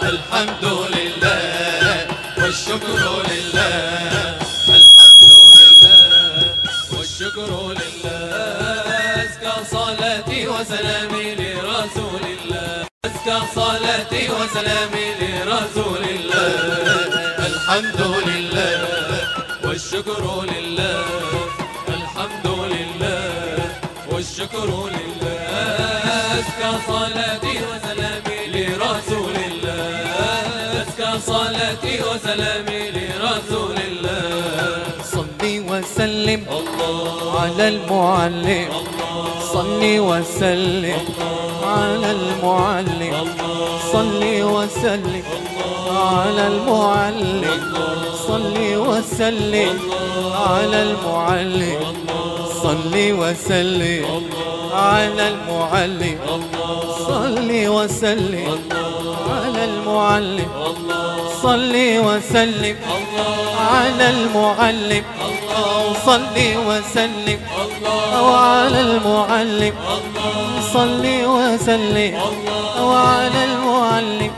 الحمد لله والشكر لله، الحمد لله والشكر لله. أزكى صلاتي وسلامي لرسول الله، أزكى صلاتي وسلامي لرسول الله. الحمد لله والشكر لله، الحمد لله والشكر لله. أزكى صلاتي وسلامي لرسول الله، أزكى صلاتي وسلامي لرسول الله. صلي وسلم الله على المعلم، صلي وسلم على المعلم، صلي وسلم على المعلم، صلي وسلم على المعلم، صلي وسلم على المعلم، صلي وسلم على المعلم، صلي وسلم على المعلم، صلي وسلم على المعلم، صلي وسلم على المعلم،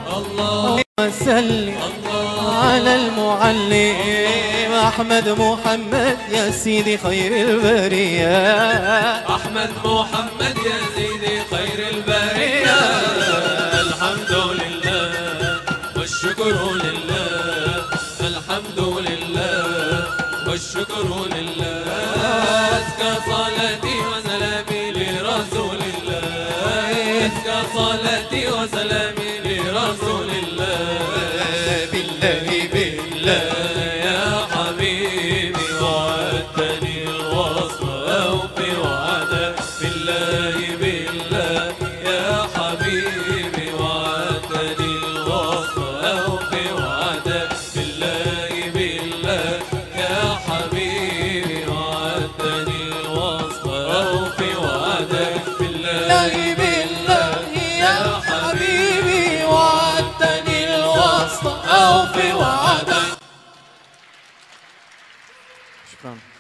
وسلم على المعلم. أحمد محمد يا سيدي خير البرية، أحمد محمد يا سيدي خير البرية. الحمد لله والشكر لله، الحمد لله والشكر لله. أزكى صلاتي وسلامي لرسول الله، أزكى صلاتي وسلامي لرسول الله. بالله بالله يا حبيبي وعدتني الوصل أوفي وعدك، بالله بالله يا حبيبي وعدتني الوصل أوفي وعدك، بالله بالله يا حبيبي وعدتني الوصل أوفي وعدك، بالله بالله يا حبيبي وعدتني الوصل أوفي وعدك. شكرا.